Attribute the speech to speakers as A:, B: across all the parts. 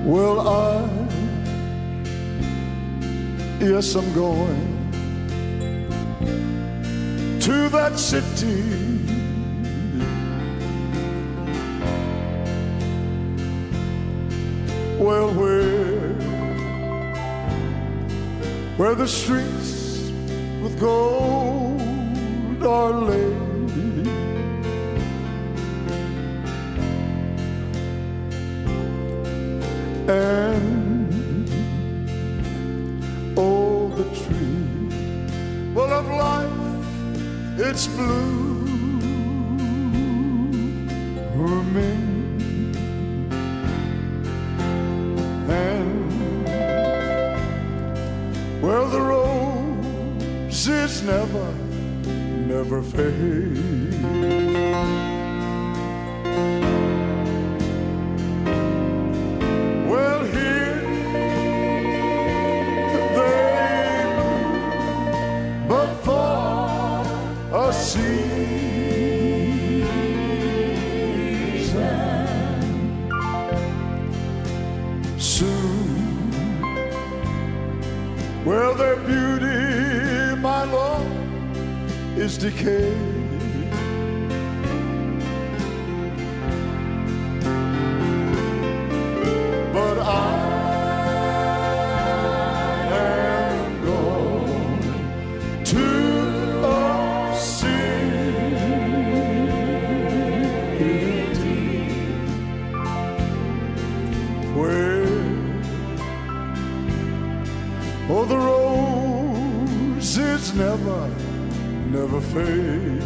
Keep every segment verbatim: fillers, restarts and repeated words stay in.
A: Well, I, yes, I'm going to that city. Well, where, where the streets with gold are laid, and oh, the tree, well, of life, it's blooming, and well, the roses never, never fade. Soon, well, their beauty, my Lord, is decayed. But I am going to a city where, oh, the roses never, never fade.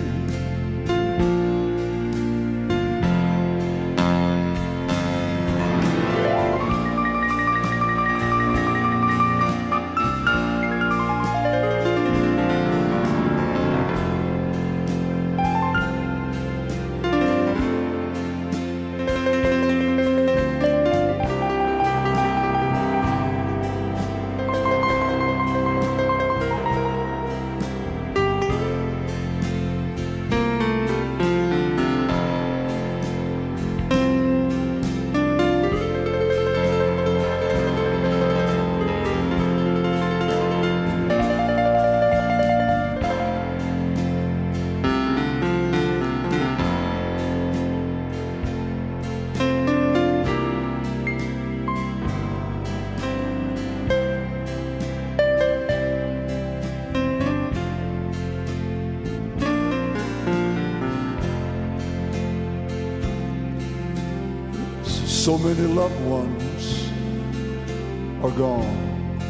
A: So many loved ones are gone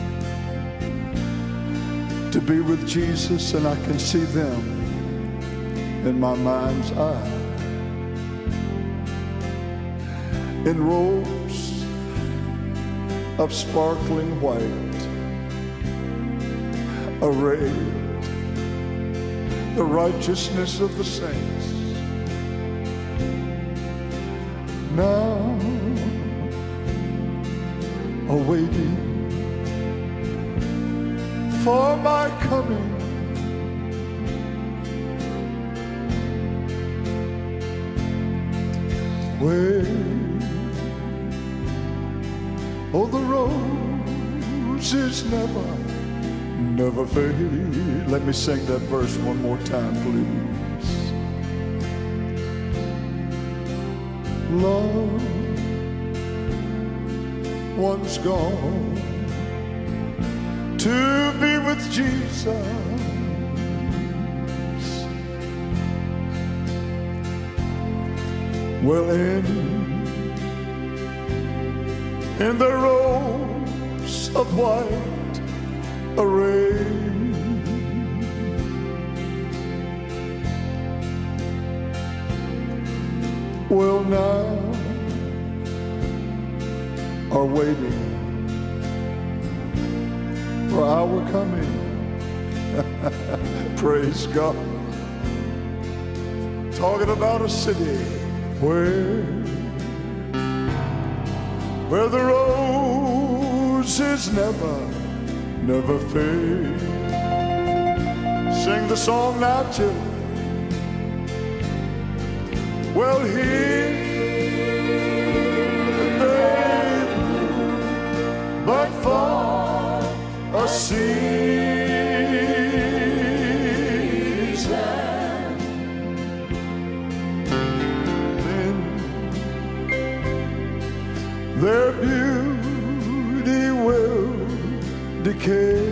A: to be with Jesus, and I can see them in my mind's eye, in robes of sparkling white, arrayed the righteousness of the saints. Now awaiting for my coming, where, oh, the roses never, never fade. Let me sing that verse one more time, please. Love one's gone to be with Jesus. Well, in in the robes of white array, well, now are waiting for our coming. Praise God. Talking about a city where where the roses never, never fade. Sing the song now, children. Well, here they their beauty will decay.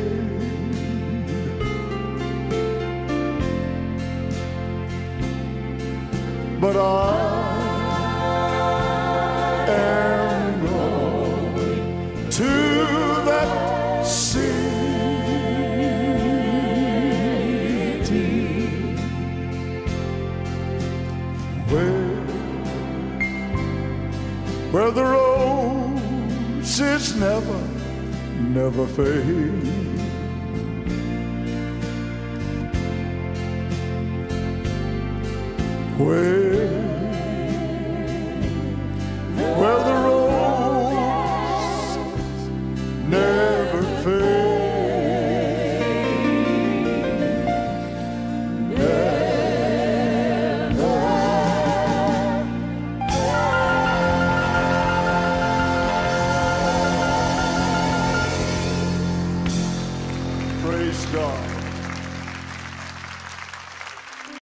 A: But I am going to that city where, where the roses never, never fade. Where